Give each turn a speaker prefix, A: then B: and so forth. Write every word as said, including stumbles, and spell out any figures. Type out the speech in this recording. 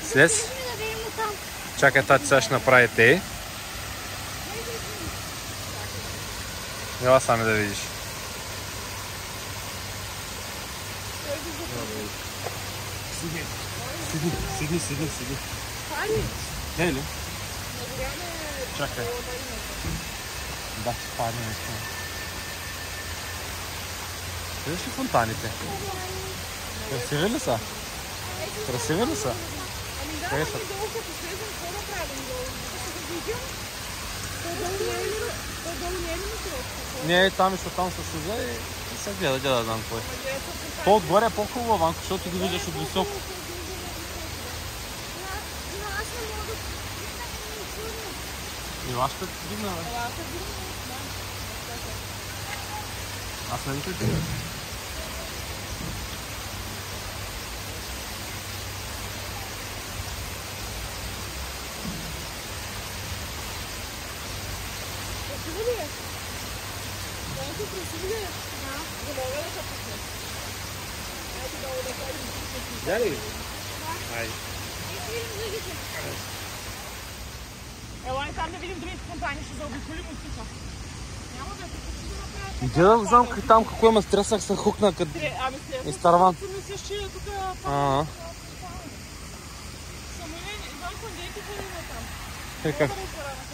A: Слез. Чакай, тати сега ще направи те. Ела сами да видиш. Седи, седи, седи, седи. Ей ли? Чакай. Да, спади нещо. Виждаш ли фонтаните? Красиви ли са? Красиви ли са? Къде са? Не, там еще там се слиза и се гледа, гледа, знам кой. То отгоре е по-хубаво, Ванко, защото ги виждаш от високо. Ела ще дигна, бе. Аз не ще дигна.
B: Красиво ли е? Колко красиво ли е? Да. Не мога да се пусне. Айде долу да ходим.
A: Дали?
B: Да.
A: Айде.
B: И видим другите. Ела и там да видим другите фонтани, ще заобиколим от тук. Няма да е тук, ще да направят.
A: Иде да знам там какво има стресах се хукна къде.
B: Ами стресах.
A: Изтърван.
B: Си мислиш, че е тук там.
A: Ага.
B: Само не, знам къде е какво има там.
A: Е, как?
B: Много да